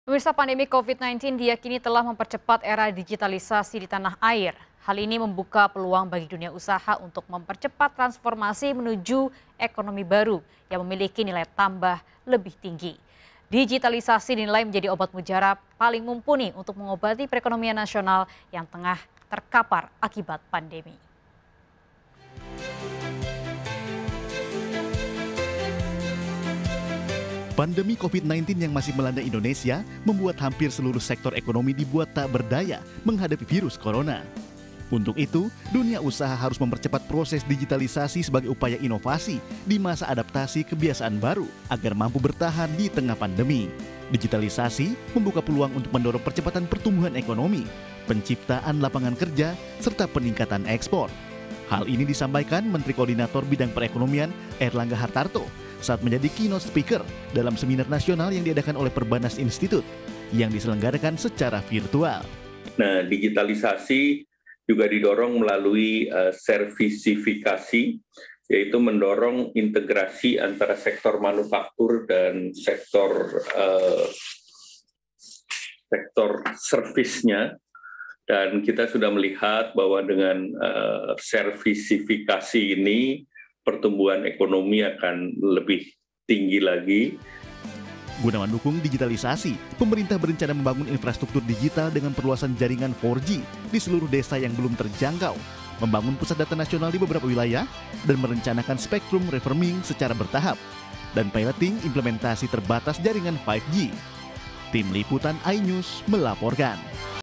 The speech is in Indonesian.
Pemirsa, pandemi COVID-19 diyakini telah mempercepat era digitalisasi di tanah air. Hal ini membuka peluang bagi dunia usaha untuk mempercepat transformasi menuju ekonomi baru yang memiliki nilai tambah lebih tinggi. Digitalisasi dinilai menjadi obat mujarab paling mumpuni untuk mengobati perekonomian nasional yang tengah terkapar akibat pandemi. Pandemi COVID-19 yang masih melanda Indonesia membuat hampir seluruh sektor ekonomi dibuat tak berdaya menghadapi virus corona. Untuk itu, dunia usaha harus mempercepat proses digitalisasi sebagai upaya inovasi di masa adaptasi kebiasaan baru agar mampu bertahan di tengah pandemi. Digitalisasi membuka peluang untuk mendorong percepatan pertumbuhan ekonomi, penciptaan lapangan kerja, serta peningkatan ekspor. Hal ini disampaikan Menteri Koordinator Bidang Perekonomian Airlangga Hartarto saat menjadi keynote speaker dalam seminar nasional yang diadakan oleh Perbanas Institute yang diselenggarakan secara virtual. Nah, digitalisasi juga didorong melalui servisifikasi, yaitu mendorong integrasi antara sektor manufaktur dan sektor servisnya. Dan kita sudah melihat bahwa dengan servisifikasi ini pertumbuhan ekonomi akan lebih tinggi lagi. Guna mendukung digitalisasi, pemerintah berencana membangun infrastruktur digital dengan perluasan jaringan 4G di seluruh desa yang belum terjangkau, membangun pusat data nasional di beberapa wilayah, dan merencanakan spektrum refarming secara bertahap, dan piloting implementasi terbatas jaringan 5G. Tim Liputan iNews melaporkan.